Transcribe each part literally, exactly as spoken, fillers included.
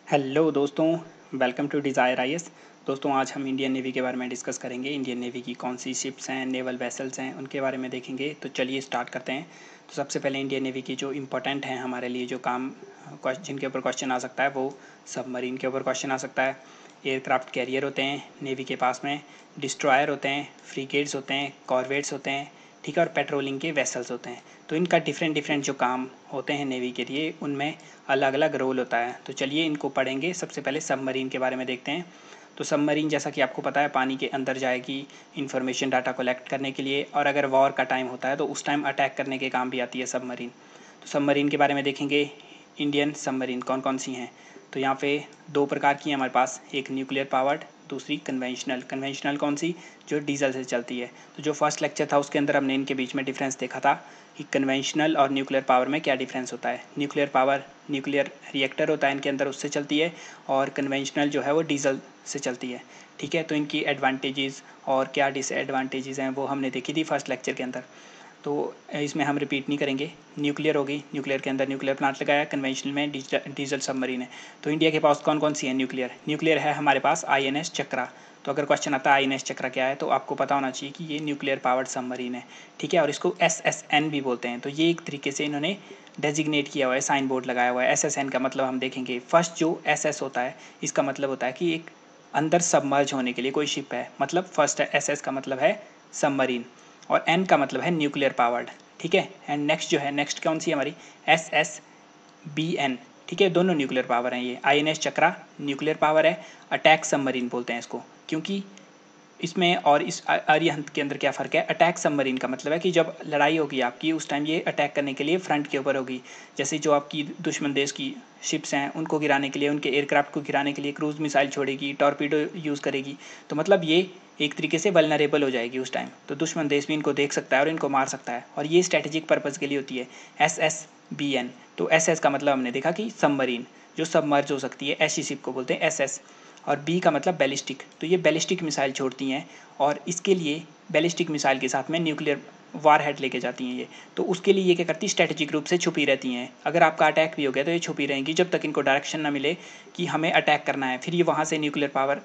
Hello दोस्तों, welcome to desire IAS. दोस्तों, आज हम इंडियन नेवी के बारे में डिस्कस करेंगे। इंडियन नेवी की कौन सी शिप्स हैं, नेवल वेसल्स हैं, उनके बारे में देखेंगे। तो चलिए स्टार्ट करते हैं। तो सबसे पहले इंडियन नेवी की जो इम्पोर्टेंट हैं हमारे लिए, जो काम जिनके ऊपर क्वेश्चन आ सकता है, वो सबमरीन के ऊपर क्वेश्चन आ सकता है। एयरक्राफ्ट कैरियर होते हैं नेवी के पास में, डिस्ट्रॉयर होते हैं, फ्रीगेट्स होते हैं, कॉर्वेट्स होते हैं, ठीक है, और पेट्रोलिंग के वेसल्स होते हैं। तो इनका डिफरेंट डिफरेंट जो काम होते हैं नेवी के लिए, उनमें अलग अलग रोल होता है। तो चलिए इनको पढ़ेंगे। सबसे पहले सबमरीन के बारे में देखते हैं। तो सबमरीन, जैसा कि आपको पता है, पानी के अंदर जाएगी इन्फॉर्मेशन डाटा कलेक्ट करने के लिए, और अगर वॉर का टाइम होता है तो उस टाइम अटैक करने के काम भी आती है सबमरीन। तो सबमरीन के बारे में देखेंगे। इंडियन सबमरीन कौन कौन सी हैं? तो यहाँ पे दो प्रकार की हैं हमारे पास, एक न्यूक्लियर पावर्ड, दूसरी कन्वेंशनल। कन्वेंशनल कौन सी? जो डीजल से चलती है। तो जो फर्स्ट लेक्चर था उसके अंदर हमने इनके बीच में डिफरेंस देखा था कि कन्वेंशनल और न्यूक्लियर पावर में क्या डिफरेंस होता है। न्यूक्लियर पावर न्यूक्लियर रिएक्टर होता है इनके अंदर, उससे चलती है, और कन्वेंशनल जो है वो डीजल से चलती है। ठीक है, तो इनकी एडवांटेजेस और क्या डिसएडवांटेजेस हैं वो हमने देखी थी फर्स्ट लेक्चर के अंदर, तो इसमें हम रिपीट नहीं करेंगे। न्यूक्लियर हो गई, न्यूक्लियर के अंदर न्यूक्लियर प्लांट लगाया, कन्वेंशनल में डीजल सबमरीन है। तो इंडिया के पास कौन कौन सी है न्यूक्लियर? न्यूक्लियर है हमारे पास आई एन एस चक्रा। तो अगर क्वेश्चन आता है आई एन एस चक्रा क्या है, तो आपको पता होना चाहिए कि ये न्यूक्लियर पावर्ड सबमरीन है। ठीक है, और इसको एस एस एन भी बोलते हैं। तो ये एक तरीके से इन्होंने डेजिग्नेट किया हुआ है, साइन बोर्ड लगाया हुआ है। एस एस एन का मतलब हम देखेंगे। फर्स्ट जो एस एस होता है, इसका मतलब होता है कि एक अंदर सबमर्ज होने के लिए कोई शिप है, मतलब फर्स्ट एस एस का मतलब है सबमरीन, और एन का मतलब है न्यूक्लियर पावर्ड। ठीक है, एंड नेक्स्ट जो है, नेक्स्ट कौन सी हमारी? S S B N. ठीक है, दोनों न्यूक्लियर पावर हैं। ये I N S Chakra nuclear power है, अटैक सबमरीन बोलते हैं इसको, क्योंकि इसमें और इस अरिहंत के अंदर क्या फ़र्क है? अटैक सबमरीन का मतलब है कि जब लड़ाई होगी आपकी, उस टाइम ये अटैक करने के लिए फ्रंट के ऊपर होगी। जैसे जो आपकी दुश्मन देश की शिप्स हैं, उनको गिराने के लिए, उनके एयरक्राफ्ट को गिराने के लिए क्रूज़ मिसाइल छोड़ेगी, टॉर्पीडो यूज़ करेगी। तो मतलब ये एक तरीके से वल्नरेबल हो जाएगी उस टाइम। तो दुश्मन देश भी इनको देख सकता है और इनको मार सकता है, और ये स्ट्रेटेजिक पर्पज़ के लिए होती है। S S B N. तो एस एस का मतलब हमने देखा कि सबमरीन जो सबमर्ज हो सकती है, ऐसी शिप को बोलते हैं एस एस। और बी का मतलब बैलिस्टिक। तो ये बैलिस्टिक मिसाइल छोड़ती हैं, और इसके लिए बैलिस्टिक मिसाइल के साथ में न्यूक्लियर वार हेड लेके जाती हैं ये। तो उसके लिए ये क्या करती है? स्ट्रेटेजिक रूप से छुपी रहती हैं। अगर आपका अटैक भी हो गया तो ये छुपी रहेंगी जब तक इनको डायरेक्शन ना मिले कि हमें अटैक करना है। फिर ये वहाँ से न्यूक्लियर पावर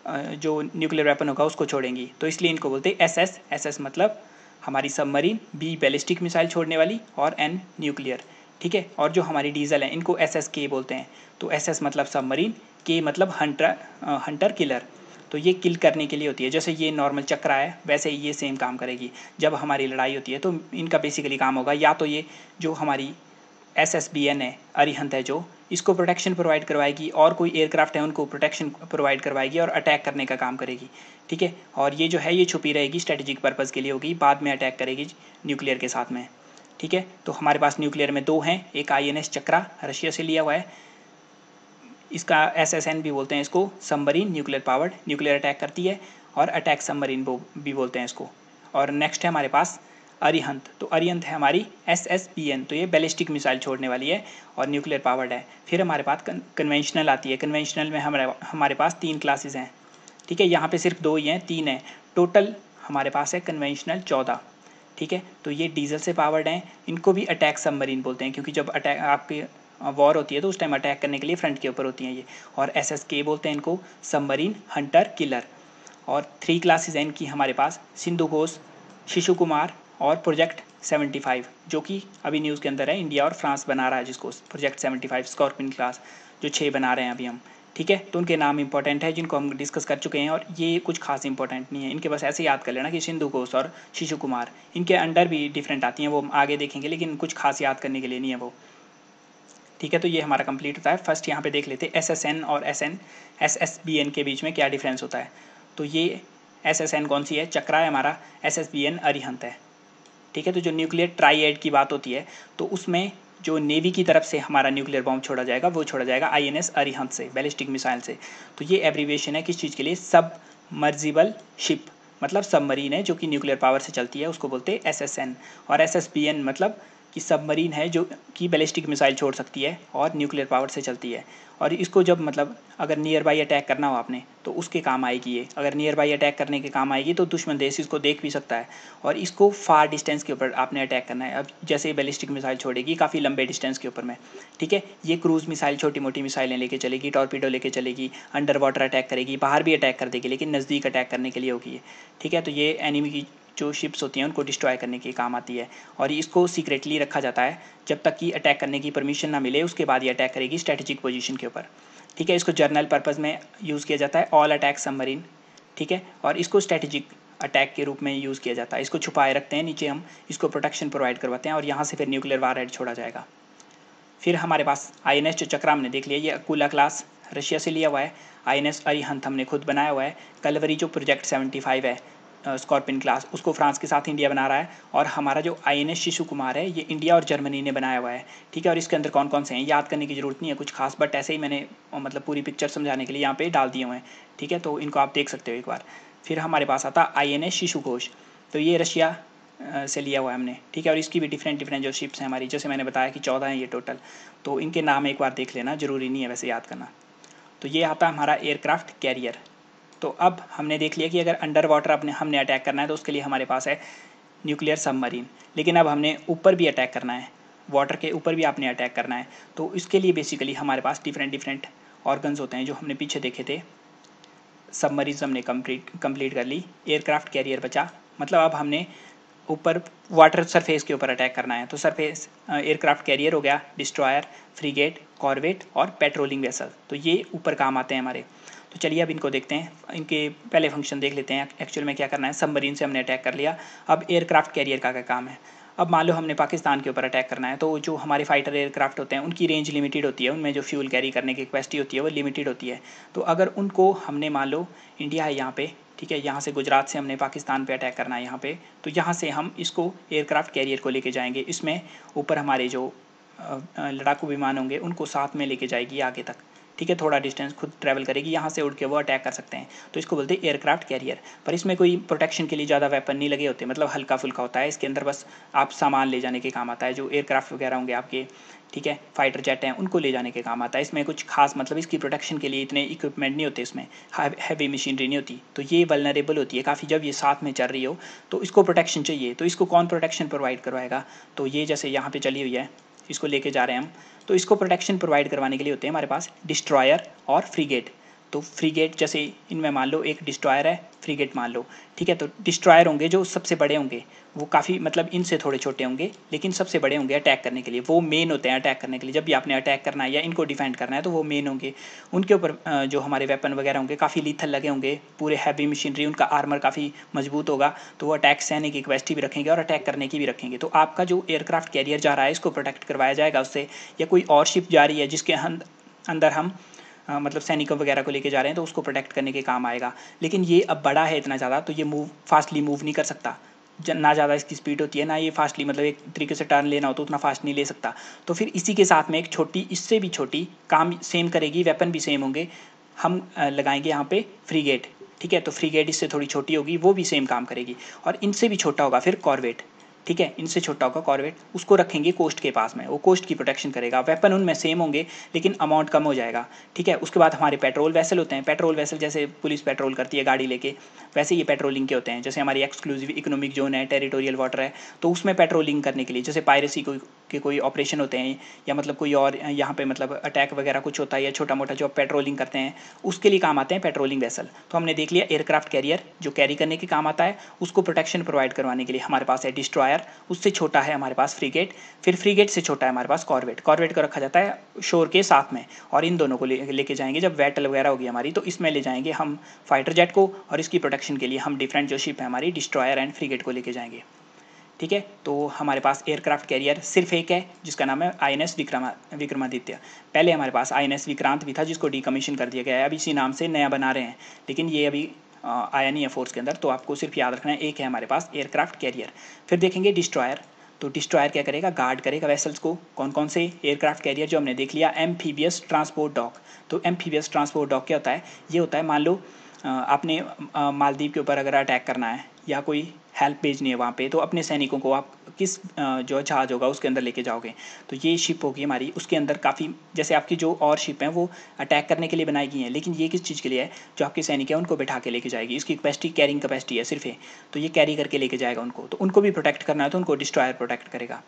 जो न्यूक्लियर वेपन होगा उसको छोड़ेंगी। तो इसलिए इनको बोलते हैं एस एस। एस एस मतलब हमारी सबमरीन, बी बैलिस्टिक मिसाइल छोड़ने वाली, और एन न्यूक्लियर। ठीक है, और जो हमारी डीजल है इनको एस एस के बोलते हैं। तो एस एस मतलब सबमरीन, के मतलब हंटर, हंटर किलर। तो ये किल करने के लिए होती है। जैसे ये नॉर्मल चक्रा है, वैसे ही ये सेम काम करेगी। जब हमारी लड़ाई होती है तो इनका बेसिकली काम होगा, या तो ये जो हमारी एस एस बी एन है, अरिहंत है, जो इसको प्रोटेक्शन प्रोवाइड करवाएगी, और कोई एयरक्राफ्ट है उनको प्रोटेक्शन प्रोवाइड करवाएगी और अटैक करने का काम करेगी। ठीक है, और ये जो है ये छुपी रहेगी, स्ट्रेटेजिक पर्पज़ के लिए होगी, बाद में अटैक करेगी न्यूक्लियर के साथ में। ठीक है, तो हमारे पास न्यूक्लियर में दो हैं, एक I N S Chakra Russia से लिया हुआ है, इसका एस एस एन भी बोलते हैं इसको, submarine nuclear powered, nuclear attack करती है, और अटैक सबमरीन भी बोलते हैं इसको। और नेक्स्ट है हमारे पास अरिहंत। तो अरिहंत है हमारी एस एस बी एन। तो ये बैलिस्टिक मिसाइल छोड़ने वाली है और न्यूक्लियर पावर्ड है। फिर हमारे पास कन्वेंशनल आती है। कन्वेंशनल में हमारे हमारे पास तीन क्लासेस हैं। ठीक है, यहाँ पे सिर्फ दो ही हैं, तीन हैं टोटल हमारे पास है कन्वेंशनल चौदह। ठीक है, तो ये डीजल से पावर्ड हैं। इनको भी अटैक सबमरीन बोलते हैं, क्योंकि जब अटैक आपके वॉर होती है तो उस टाइम अटैक करने के लिए फ्रंट के ऊपर होती हैं ये। और एस एस के बोलते हैं इनको, सबमरीन हंटर किलर। और थ्री क्लासेस हैं इनकी हमारे पास, सिंधु घोष, शिशु कुमार और प्रोजेक्ट सेवेंटी फाइव, जो कि अभी न्यूज़ के अंदर है। इंडिया और फ्रांस बना रहा है जिसको, project seventy five Scorpene class, जो छः बना रहे हैं अभी हम। ठीक है, तो उनके नाम इंपॉर्टेंट है जिनको हम डिस्कस कर चुके हैं, और ये कुछ खास इंपॉर्टेंट नहीं है। इनके बस ऐसे याद कर लेना कि सिंधु घोष और शिशु कुमार, इनके अंडर भी डिफरेंट आती हैं, वो हम आगे देखेंगे, लेकिन कुछ खास याद करने के लिए नहीं है वो। ठीक है, तो ये हमारा कंप्लीट होता है। फर्स्ट यहाँ पे देख लेते हैं एस एस एन और S N S S B N के बीच में क्या डिफरेंस होता है। तो ये एस एस एन कौन सी है? चक्रा है हमारा। S S B N Arihant है। ठीक है, तो जो न्यूक्लियर ट्राइएड की बात होती है, तो उसमें जो नेवी की तरफ से हमारा न्यूक्लियर बॉम्ब छोड़ा जाएगा, वो छोड़ा जाएगा आई एन एस अरिहंत से, बैलिस्टिक मिसाइल से। तो ये एब्रीविएशन है किस चीज़ के लिए? सबमर्जिबल शिप, मतलब सबमरीन है जो कि न्यूक्लियर पावर से चलती है, उसको बोलते हैं एस एस एन। और एस एस बी एन मतलब कि सबमरीन है जो कि बैलिस्टिक मिसाइल छोड़ सकती है और न्यूक्लियर पावर से चलती है, और इसको जब मतलब अगर नियर बाई अटैक करना हो आपने तो उसके काम आएगी ये। अगर नियर बाई अटैक करने के काम आएगी तो दुश्मन देश इसको देख भी सकता है, और इसको फार डिस्टेंस के ऊपर आपने अटैक करना है। अब जैसे बैलिस्टिक मिसाइल छोड़ेगी काफ़ी लंबे डिस्टेंस के ऊपर में, ठीक है। ये क्रूज़ मिसाइल छोटी मोटी मिसाइलें लेके चलेगी, टॉर्पीडो लेके चलेगी, अंडर वाटर अटैक करेगी, बाहर भी अटैक कर देगी, लेकिन नज़दीक अटैक करने के लिए होगी ये, ठीक है। तो ये एनिमी की जो शिप्स होती हैं उनको डिस्ट्रॉय करने के काम आती है, और इसको सीक्रेटली रखा जाता है जब तक कि अटैक करने की परमिशन ना मिले, उसके बाद ये अटैक करेगी स्ट्रेटेजिक पोजीशन के ऊपर, ठीक है। इसको जर्नल पर्पज़ में यूज़ किया जाता है, ऑल अटैक सबमरीन, ठीक है। और इसको स्ट्रेटेजिक अटैक के रूप में यूज़ किया जाता है। इसको छुपाए रखते हैं नीचे, हम इसको प्रोटेक्शन प्रोवाइड करवाते हैं, और यहाँ से फिर न्यूक्लियर वारहेड छोड़ा जाएगा। फिर हमारे पास आई एन एस जो चक्रा हमने देख लिया, ये अकुला क्लास रशिया से लिया हुआ है। आई एन एस अरिहंत हमने खुद बनाया हुआ है। कलवरी जो प्रोजेक्ट सेवेंटी फाइव है स्कॉर्पियन क्लास, उसको फ्रांस के साथ इंडिया बना रहा है। और हमारा जो आई एन एस शिशु कुमार है ये इंडिया और जर्मनी ने बनाया हुआ है, ठीक है। और इसके अंदर कौन कौन से हैं याद करने की ज़रूरत नहीं है कुछ खास, बट ऐसे ही मैंने मतलब पूरी पिक्चर समझाने के लिए यहाँ पे डाल दिए हुए हैं, ठीक है। तो इनको आप देख सकते हो एक बार। फिर हमारे पास आता आई एन एस शिशु घोष, तो ये रशिया से लिया हुआ है हमने, ठीक है। और इसकी भी डिफरेंट डिफरेंट जो शिप्स हैं हमारी, जैसे मैंने बताया कि चौदह हैं ये टोटल, तो इनके नाम एक बार देख लेना, ज़रूरी नहीं है वैसे याद करना। तो ये आता है हमारा एयरक्राफ्ट कैरियर। तो अब हमने देख लिया कि अगर अंडर वाटर अपने हमने अटैक करना है तो उसके लिए हमारे पास है न्यूक्लियर सबमरीन, लेकिन अब हमने ऊपर भी अटैक करना है, वाटर के ऊपर भी आपने अटैक करना है, तो इसके लिए बेसिकली हमारे पास डिफरेंट डिफरेंट ऑर्गन्स होते हैं जो हमने पीछे देखे थे। सबमरीन हमने कंप्लीट कंप्लीट कर ली, एयरक्राफ्ट कैरियर बचा, मतलब अब हमने ऊपर वाटर सरफेस के ऊपर अटैक करना है, तो सरफेस एयरक्राफ्ट कैरियर हो गया, डिस्ट्रॉयर, फ्रीगेट, कॉर्वेट और पेट्रोलिंग वेसल, तो ये ऊपर काम आते हैं हमारे। तो चलिए अब इनको देखते हैं, इनके पहले फंक्शन देख लेते हैं एक्चुअल में क्या करना है। सबमरीन से हमने अटैक कर लिया, अब एयरक्राफ्ट कैरियर का क्या काम है। अब मान लो हमने पाकिस्तान के ऊपर अटैक करना है, तो जो हमारे फाइटर एयरक्राफ्ट होते हैं उनकी रेंज लिमिटेड होती है, उनमें जो फ्यूल कैरी करने की कैपेसिटी होती है वो लिमिटेड होती है। तो अगर उनको हमने मान लो इंडिया है यहाँ पे, ठीक है, यहाँ से गुजरात से हमने पाकिस्तान पे अटैक करना है यहाँ पे, तो यहाँ से हम इसको एयरक्राफ्ट कैरियर को लेके जाएंगे, इसमें ऊपर हमारे जो लड़ाकू विमान होंगे उनको साथ में लेके जाएगी आगे तक, ठीक है। थोड़ा डिस्टेंस खुद ट्रैवल करेगी, यहाँ से उड़ के वो अटैक कर सकते हैं, तो इसको बोलते हैं एयरक्राफ्ट कैरियर। पर इसमें कोई प्रोटेक्शन के लिए ज़्यादा वेपन नहीं लगे होते, मतलब हल्का फुल्का होता है, इसके अंदर बस आप सामान ले जाने के काम आता है, जो एयरक्राफ्ट वगैरह होंगे आपके, ठीक है, फाइटर जेट हैं उनको ले जाने के काम आता है। इसमें कुछ खास मतलब इसकी प्रोटेक्शन के लिए इतने इक्विपमेंट नहीं होते, इसमें हैवी मशीनरी नहीं होती, तो ये वल्नरेबल होती है काफ़ी। जब ये साथ में चल रही हो तो इसको प्रोटेक्शन चाहिए, तो इसको कौन प्रोटेक्शन प्रोवाइड करवाएगा, तो ये जैसे यहाँ पर चली हुई है, इसको लेके जा रहे हैं हम, तो इसको प्रोटेक्शन प्रोवाइड करवाने के लिए होते हैं हमारे पास डिस्ट्रॉयर और फ्रीगेट। तो फ्रीगेट जैसे इनमें मान लो एक डिस्ट्रॉयर है, फ्रीगेट मान लो, ठीक है। तो डिस्ट्रॉयर होंगे जो सबसे बड़े होंगे, वो काफ़ी मतलब इनसे थोड़े छोटे होंगे, लेकिन सबसे बड़े होंगे अटैक करने के लिए, वो मेन होते हैं अटैक करने के लिए। जब भी आपने अटैक करना है या इनको डिफेंड करना है तो वो मेन होंगे। उनके ऊपर जो हमारे वेपन वगैरह होंगे काफ़ी लीथल लगे होंगे, पूरे हैवी मशीनरी, उनका आर्मर काफ़ी मजबूत होगा, तो वो अटैक सहने की कैपेसिटी भी रखेंगे और अटैक करने की भी रखेंगे। तो आपका जो एयरक्राफ्ट कैरियर जा रहा है इसको प्रोटेक्ट करवाया जाएगा उससे, या कोई और शिप जा रही है जिसके अंदर हम आ, मतलब सैनिकों वगैरह को लेके जा रहे हैं तो उसको प्रोटेक्ट करने के काम आएगा। लेकिन ये अब बड़ा है इतना ज़्यादा, तो ये मूव फास्टली मूव नहीं कर सकता, ना ज़्यादा इसकी स्पीड होती है, ना ये फास्टली मतलब एक तरीके से टर्न लेना हो तो उतना फास्ट नहीं ले सकता। तो फिर इसी के साथ में एक छोटी, इससे भी छोटी काम सेम करेगी, वेपन भी सेम होंगे, हम लगाएंगे यहाँ पे फ्रीगेट, ठीक है। तो फ्रीगेट इससे थोड़ी छोटी होगी, वो भी सेम काम करेगी, और इनसे भी छोटा होगा फिर कॉर्वेट, ठीक है, इनसे छोटा होगा कॉर्वेट, उसको रखेंगे कोस्ट के पास में, वो कोस्ट की प्रोटेक्शन करेगा। वेपन उनमें सेम होंगे लेकिन अमाउंट कम हो जाएगा, ठीक है। उसके बाद हमारे पेट्रोल वेसल होते हैं, पेट्रोल वेसल जैसे पुलिस पेट्रोल करती है गाड़ी लेके, वैसे ये पेट्रोलिंग के होते हैं। जैसे हमारी एक्सक्लूसिव इकोनॉमिक जोन है, टेरिटोरियल वाटर है, तो उसमें पेट्रोलिंग करने के लिए, जैसे पायरेसी कोई के कोई ऑपरेशन होते हैं, या मतलब कोई और यहाँ पे मतलब अटैक वगैरह कुछ होता है, या छोटा मोटा जो पेट्रोलिंग करते हैं उसके लिए काम आते हैं पेट्रोलिंग वेसल। तो हमने देख लिया एयरक्राफ्ट कैरियर जो कैरी करने के काम आता है, उसको प्रोटेक्शन प्रोवाइड करवाने के लिए हमारे पास है डिस्ट्रॉयर, उससे छोटा है हमारे पास फ्रीगेट, फिर फ्रीगेट से छोटा है हमारे पास कॉर्वेट। कॉर्वेट को रखा जाता है शोर के साथ में, और इन दोनों को लेके ले जाएंगे जब बैटल वगैरह होगी हमारी, तो इसमें ले जाएंगे हम फाइटर जेट को, और इसकी प्रोटेक्शन के लिए हम डिफरेंट जो शिप है हमारी डिस्ट्रॉयर एंड फ्रीगेट को लेके जाएंगे, ठीक है। तो हमारे पास एयरक्राफ्ट कैरियर सिर्फ एक है जिसका नाम है I N S Vikrama Vikramaditya. पहले हमारे पास आई एन एस विक्रांत भी था जिसको डीकमीशन कर दिया गया है, अभी इसी नाम से नया बना रहे हैं, लेकिन ये अभी आया नहीं है फोर्स के अंदर, तो आपको सिर्फ याद रखना है एक है हमारे पास एयरक्राफ्ट कैरियर। फिर देखेंगे डिस्ट्रॉयर, तो डिस्ट्रॉयर क्या करेगा, गार्ड करेगा वेसल्स को। कौन कौन से, एयरक्राफ्ट कैरियर जो हमने देख लिया, एम्फीबियस ट्रांसपोर्ट डॉक। तो एम्फीबियस ट्रांसपोर्ट डॉक क्या होता है, ये होता है मान लो आपने मालदीव के ऊपर अगर अटैक करना है या कोई हेल्प भेजनी है वहाँ पे, तो अपने सैनिकों को आप किस जो जहाज़ होगा उसके अंदर लेके जाओगे। तो ये शिप होगी हमारी, उसके अंदर काफ़ी जैसे आपकी जो और शिप हैं वो अटैक करने के लिए बनाई गई हैं, लेकिन ये किस चीज़ के लिए है, जो आपके सैनिक है उनको बैठा के लेके जाएगी। इसकी कैपेसिटी कैरिंग कैपेसिटी है सिर्फ ये, तो ये कैरी करके लेके जाएगा उनको, तो उनको भी प्रोटेक्ट करना है तो उनको डिस्ट्रॉयर प्रोटेक्ट करेगा।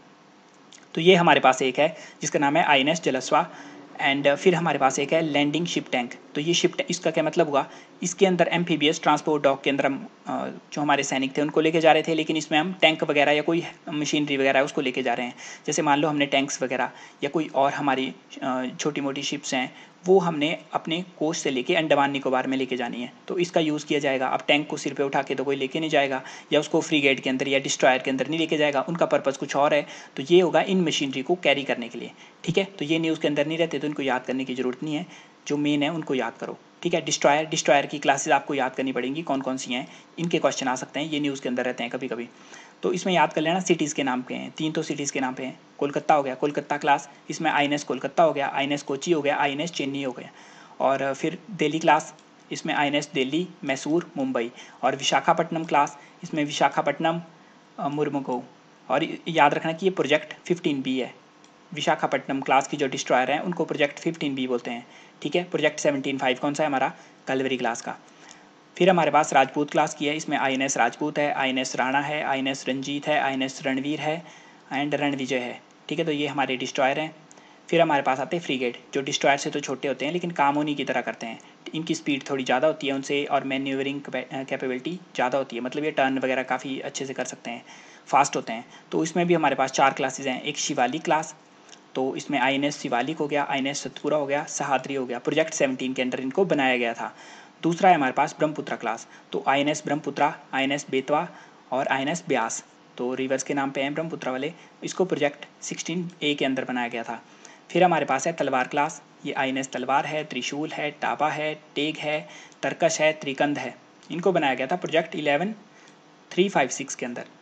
तो ये हमारे पास एक है जिसका नाम है I N S Jalashwa. And फिर हमारे पास एक है लैंडिंग शिप टैंक। तो ये शिप इसका क्या मतलब हुआ, इसके अंदर एम्फीबियस ट्रांसपोर्ट डॉक के अंदर हम जो हमारे सैनिक थे उनको लेके जा रहे थे, लेकिन इसमें हम टैंक वगैरह या कोई मशीनरी वगैरह है उसको लेके जा रहे हैं। जैसे मान लो हमने टैंक्स वगैरह या कोई और हमारी छोटी मोटी शिप्स हैं वो हमने अपने कोस्ट से लेके अंडमान निकोबार में लेके जानी है, तो इसका यूज़ किया जाएगा। अब टैंक को सिर पे उठा के तो कोई लेके नहीं जाएगा, या उसको फ्रीगेट के अंदर या डिस्ट्रॉयर के अंदर नहीं लेके जाएगा, उनका पर्पज़ कुछ और है। तो ये होगा इन मशीनरी को कैरी करने के लिए, ठीक है। तो ये न्यूज़ के अंदर नहीं रहते तो इनको याद करने की ज़रूरत नहीं है, जो मेन है उनको याद करो, ठीक है। डिस्ट्रॉयर डिस्ट्रॉयर की क्लासेस आपको याद करनी पड़ेंगी, कौन कौन सी हैं, इनके क्वेश्चन आ सकते हैं, ये न्यूज़ के अंदर रहते हैं कभी कभी। तो इसमें याद कर लेना सिटीज़ के नाम पे हैं, तीन तो सिटीज़ के नाम पे हैं। कोलकाता हो गया, कोलकाता क्लास, इसमें आई एन एस कोलकाता हो गया, आई एन एस कोची हो गया, आई एन एस चेन्नई हो गया। और फिर दिल्ली क्लास, इसमें I N S Delhi, Mysore, Mumbai. और विशाखापट्टनम क्लास, इसमें विशाखापट्टनम, मुर्मुगो। और याद रखना कि ये प्रोजेक्ट फिफ्टीन बी है। विशाखापट्टनम क्लास की जो डिस्ट्रॉयर हैं उनको प्रोजेक्ट फिफ्टीन बी बोलते हैं, ठीक है। प्रोजेक्ट सेवनटीन फाइव कौन सा है हमारा, कलवरी क्लास का। फिर हमारे पास राजपूत क्लास की है, इसमें आई एन एस राजपूत है, आई एन एस राणा है, आई एन एस रंजीत है, आई एन एस रणवीर है एंड रणविजय है, ठीक है। तो ये हमारे डिस्ट्रॉयर हैं। फिर हमारे पास आते हैं फ्रीगेट, जो डिस्ट्रॉयर से तो छोटे होते हैं लेकिन काम उन्हीं की तरह करते हैं। इनकी स्पीड थोड़ी ज़्यादा होती है उनसे और मैन्यूवरिंग कैपेबिलिटी ज़्यादा होती है, मतलब ये टर्न वगैरह काफ़ी अच्छे से कर सकते हैं, फास्ट होते हैं। तो इसमें भी हमारे पास चार क्लासेज हैं। एक शिवाली क्लास, तो इसमें आई एन एस शिवालिक हो गया, आई एन एस सतपुरा हो गया, सहाद्री हो गया, प्रोजेक्ट सेवनटीन के अंदर इनको बनाया गया था। दूसरा है हमारे पास ब्रह्मपुत्रा क्लास, तो I N S Brahmaputra, I N S Betwa और आई एन एस ब्यास, तो रिवर्स के नाम पे हैं ब्रह्मपुत्रा वाले, इसको प्रोजेक्ट सिक्सटीन ए के अंदर बनाया गया था। फिर हमारे पास है तलवार क्लास, ये आई एन एस तलवार है, त्रिशूल है, टापा है, टेग है, तरकश है, त्रिकंद है, इनको बनाया गया था project eleven three five six के अंदर।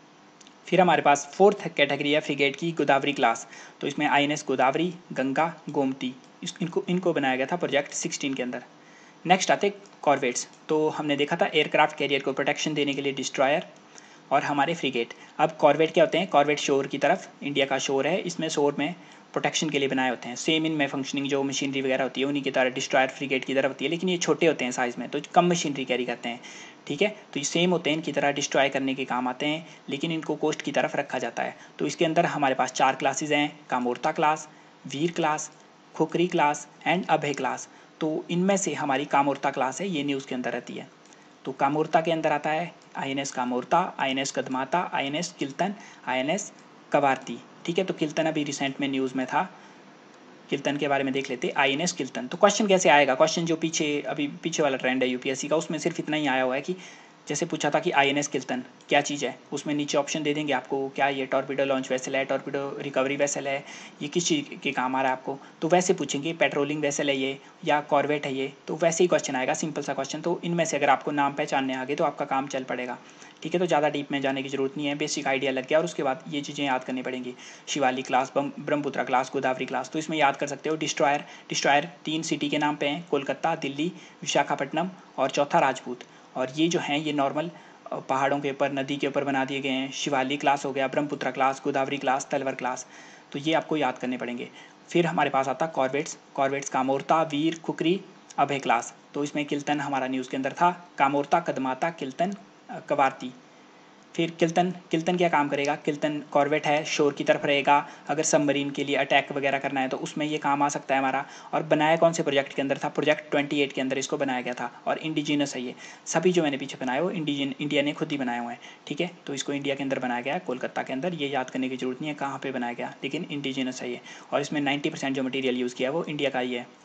फिर हमारे पास फोर्थ कैटेगरी है फ्रिगेट की, गोदावरी क्लास, तो इसमें I N S Godavari, Ganga, Gomti, इस इनको इनको बनाया गया था प्रोजेक्ट सिक्सटीन के अंदर। नेक्स्ट आते कॉर्वेट्स, तो हमने देखा था एयरक्राफ्ट कैरियर को प्रोटेक्शन देने के लिए डिस्ट्रॉयर और हमारे फ्रिगेट। अब कॉर्वेट क्या होते हैं, कॉर्वेट शोर की तरफ, इंडिया का शोर है, इसमें शोर में प्रोटेक्शन के लिए बनाए होते हैं। सेम इनमें फंक्शनिंग जो मशीनरी वगैरह होती है उन्हीं की तरह डिस्ट्रॉयर फ्रिगेट की तरह होती है, लेकिन ये छोटे होते हैं साइज़ में, तो कम मशीनरी कैरी करते हैं, ठीक है। तो ये सेम होते हैं, इनकी तरह डिस्ट्रॉय करने के काम आते हैं, लेकिन इनको कोस्ट की तरफ रखा जाता है। तो इसके अंदर हमारे पास चार क्लासेज हैं, Kamorta class, Veer class, Khukri class and Abhay class. तो इनमें से हमारी कामोर्ता क्लास है, ये न्यूज़ के अंदर रहती है। तो कामोर्ता के अंदर आता है I N S Kamorta, I N S Kadmatt, I N S Kiltan, I N S Kavaratti, ठीक है। तो किल्तन अभी रिसेंट में न्यूज़ में था, किल्तन के बारे में देख लेते, आई एन एस किल्तन। तो क्वेश्चन कैसे आएगा, क्वेश्चन जो पीछे अभी पीछे वाला ट्रेंड है यूपीएससी का, उसमें सिर्फ इतना ही आया हुआ है कि जैसे पूछा था कि आई एन एस किल्तन क्या चीज़ है, उसमें नीचे ऑप्शन दे देंगे आपको, क्या ये टॉर्पीडो लॉन्च वेसल है, टॉर्पीडो रिकवरी वेसल है, ये किस चीज़ के काम आ रहा है आपको। तो वैसे पूछेंगे पेट्रोलिंग वेसल है ये या कॉर्वेट है ये, तो वैसे ही क्वेश्चन आएगा, सिंपल सा क्वेश्चन। तो इनमें से अगर आपको नाम पहचानने आ गए तो आपका काम चल पड़ेगा, ठीक है। तो ज़्यादा डीप में जाने की जरूरत नहीं है, बेसिक आइडिया लग गया और उसके बाद ये चीज़ें याद करनी पड़ेंगी। Shivali class, Brahmaputra class, Godavari class, तो इसमें याद कर सकते हो डिस्ट्रॉयर। डिस्ट्रॉयर तीन सिटी के नाम पे हैं, कोलकाता, दिल्ली, विशाखापट्टनम और चौथा राजपूत। और ये जो हैं ये नॉर्मल पहाड़ों के ऊपर, नदी के ऊपर बना दिए गए हैं। शिवाली क्लास हो गया, Brahmaputra class, Godavari class, Talwar class, तो ये आपको याद करने पड़ेंगे। फिर हमारे पास आता corvettes, corvettes Kamorta, Veer, Khukri, Abhay class. तो इसमें किल्तन हमारा न्यूज़ के अंदर था, कामोर्ता, कदमाता, किल्तन, कवारती। फिर किल्तन, किल्तन क्या काम करेगा, किल्तन कॉर्वेट है, शोर की तरफ रहेगा, अगर सबमरीन के लिए अटैक वगैरह करना है तो उसमें ये काम आ सकता है हमारा। और बनाया कौन से प्रोजेक्ट के अंदर था, प्रोजेक्ट ट्वेंटी एट के अंदर इसको बनाया गया था। और इंडिजिनस है ये, सभी जो मैंने पीछे बनाए वो इंडिजिन इंडिया ने खुद ही बनाए हुए हैं, ठीक है। तो इसको इंडिया के अंदर बनाया गया है, कोलकाता के अंदर, ये याद करने की जरूरत नहीं है कहाँ पर बनाया गया, लेकिन इंडिजिनस है ये। और इसमें नाइन्टी परसेंट जो मटीरियल यूज़ किया है वो इंडिया का ही है।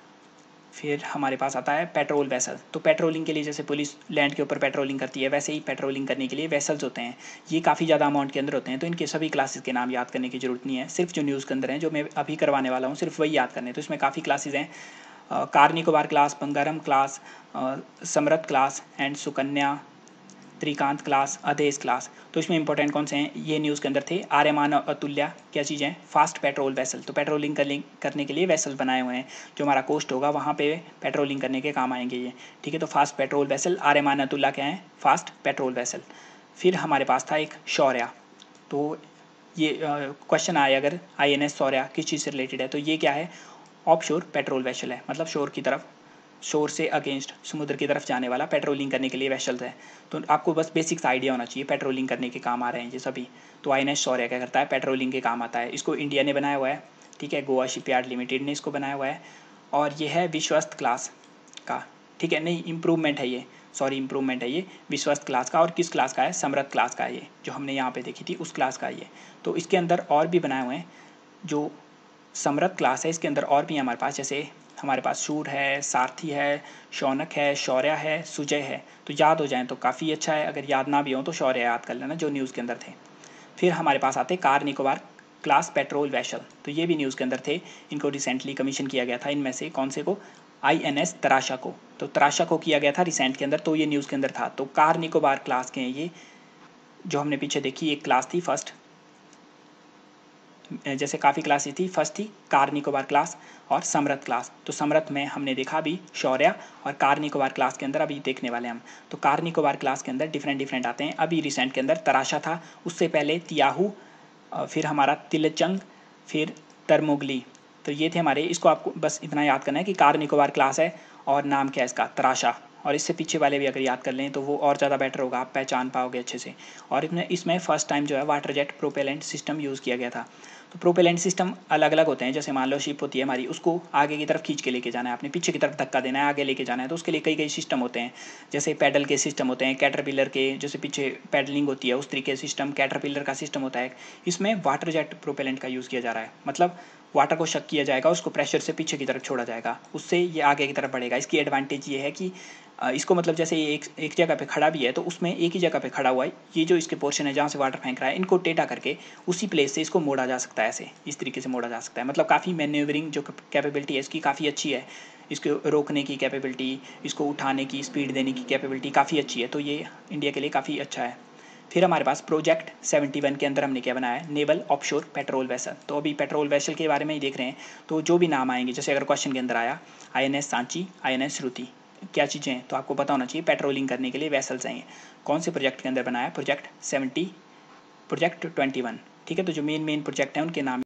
फिर हमारे पास आता है पेट्रोल वेसल, तो पेट्रोलिंग के लिए जैसे पुलिस लैंड के ऊपर पेट्रोलिंग करती है, वैसे ही पेट्रोलिंग करने के लिए वेसल्स होते हैं। ये काफ़ी ज़्यादा अमाउंट के अंदर होते हैं, तो इनके सभी क्लासेस के नाम याद करने की जरूरत नहीं है, सिर्फ जो न्यूज़ के अंदर हैं जो मैं अभी करवाने वाला हूँ सिर्फ वही याद करने। तो इसमें काफ़ी क्लासेज हैं, Car Nicobar class, Bangaram class, Samarth class and Sukanya, Trikant class, Adesh class. तो इसमें इंपॉर्टेंट कौन से हैं, ये न्यूज़ के अंदर थे। आर्यमान और अतुल्या क्या चीज़ें हैं, फास्ट पेट्रोल वेसल, तो पेट्रोलिंग करने के लिए वेसल बनाए हुए हैं, जो हमारा कोस्ट होगा वहाँ पे पेट्रोलिंग करने के काम आएंगे ये, ठीक है। तो fast patrol vessel, Aryaman Atulya क्या है, फास्ट पेट्रोल वेसल। फिर हमारे पास था एक शौर्या, तो ये क्वेश्चन आए अगर आई एन एस शौर्य किस चीज़ से रिलेटेड है, तो ये क्या है, ऑफशोर पेट्रोल वेसल है, मतलब शोर की तरफ, शोर से अगेंस्ट समुद्र की तरफ जाने वाला पेट्रोलिंग करने के लिए वेसल्स है। तो आपको बस बेसिक्स आइडिया होना चाहिए, पेट्रोलिंग करने के काम आ रहे हैं ये सभी। तो आई एन एस शौर्य क्या करता है, पेट्रोलिंग के काम आता है। इसको इंडिया ने बनाया हुआ है, ठीक है, गोवा शिपयार्ड लिमिटेड ने इसको बनाया हुआ है, और ये है विश्वस्त क्लास का, ठीक है, नहीं इम्प्रूवमेंट है ये, सॉरी इम्प्रूवमेंट है ये, विश्वस्त क्लास का। और किस क्लास का है, समृद्ध क्लास का है, ये जो हमने यहाँ पे देखी थी उस क्लास का ये। तो इसके अंदर और भी बनाए हुए हैं, जो समृद्ध क्लास है इसके अंदर और भी हमारे पास, जैसे हमारे पास शूर है, सारथी है, शौनक है, शौर्य है, सुजय है। तो याद हो जाए तो काफ़ी अच्छा है, अगर याद ना भी हो तो शौर्य याद कर लेना जो न्यूज़ के अंदर थे। फिर हमारे पास आते Car Nicobar class patrol vessel, तो ये भी न्यूज़ के अंदर थे। इनको रिसेंटली कमीशन किया गया था, इनमें से कौन से को, आई एन एस तराशा को, तो तराशा को किया गया था रिसेंट के अंदर, तो ये न्यूज़ के अंदर था। तो कार निकोबार क्लास के हैं ये, जो हमने पीछे देखी एक क्लास थी फर्स्ट, जैसे काफ़ी क्लासेस थी, फर्स्ट थी कार निकोबार क्लास और समृद्ध क्लास। तो समृद्ध में हमने देखा अभी शौर्य, और कार निकोबार क्लास के अंदर अभी देखने वाले हम। तो कार निकोबार क्लास के अंदर डिफरेंट डिफरेंट आते हैं। अभी रिसेंट के अंदर तराशा था, उससे पहले तियाहू, फिर हमारा तिलचंग, फिर तरमुगली। तो ये थे हमारे, इसको आपको बस इतना याद करना है कि कार निकोबार क्लास है और नाम क्या है इसका, तराशा। और इससे पीछे वाले भी अगर याद कर लें तो वो और ज़्यादा बेटर होगा, आप पहचान पाओगे अच्छे से। और इसमें इसमें फर्स्ट टाइम जो है water jet propellant system use किया गया था। तो प्रोपेलेंट सिस्टम अलग अलग होते हैं, जैसे मान लो शिप होती है हमारी, उसको आगे की तरफ खींच के लेके जाना है, आपने पीछे की तरफ धक्का देना है, आगे लेके जाना है, तो उसके लिए कई कई सिस्टम होते हैं। जैसे पैडल के सिस्टम होते हैं, कैटरपिलर के, जैसे पीछे पैडलिंग होती है उस तरीके सिस्टम कैटरपिलर का सिस्टम होता है। इसमें वाटर जेट प्रोपेलेंट का यूज़ किया जा रहा है, मतलब वाटर को शक किया जाएगा, उसको प्रेशर से पीछे की तरफ छोड़ा जाएगा, उससे ये आगे की तरफ बढ़ेगा। इसकी एडवांटेज ये है कि इसको मतलब जैसे ये एक एक जगह पे खड़ा भी है, तो उसमें एक ही जगह पे खड़ा हुआ है, ये जो इसके पोर्शन है जहाँ से वाटर फेंक रहा है, इनको टेढ़ा करके उसी प्लेस से इसको मोड़ा जा सकता है, ऐसे इस तरीके से मोड़ा जा सकता है। मतलब काफ़ी मैन्यूवरिंग जो कैपेबिलिटी है इसकी काफ़ी अच्छी है, इसको रोकने की कैपेबिलिटी, इसको उठाने की, स्पीड देने की कैपेबिलिटी काफ़ी अच्छी है। तो ये इंडिया के लिए काफ़ी अच्छा है। फिर हमारे पास प्रोजेक्ट सेवेंटी वन के अंदर हमने क्या बनाया है, नेवल ऑफशोर पेट्रोल वेसल। तो अभी पेट्रोल वेसल के बारे में ही देख रहे हैं, तो जो भी नाम आएंगे, जैसे अगर क्वेश्चन के अंदर आया I N S Sanchi, I N S Shruti, क्या चीज़ें हैं, तो आपको पता होना चाहिए पेट्रोलिंग करने के लिए वेसल चाहिए। कौन से प्रोजेक्ट के अंदर बनाया, project seventy, project twenty one, ठीक है। तो जो मेन मेन प्रोजेक्ट हैं उनके नाम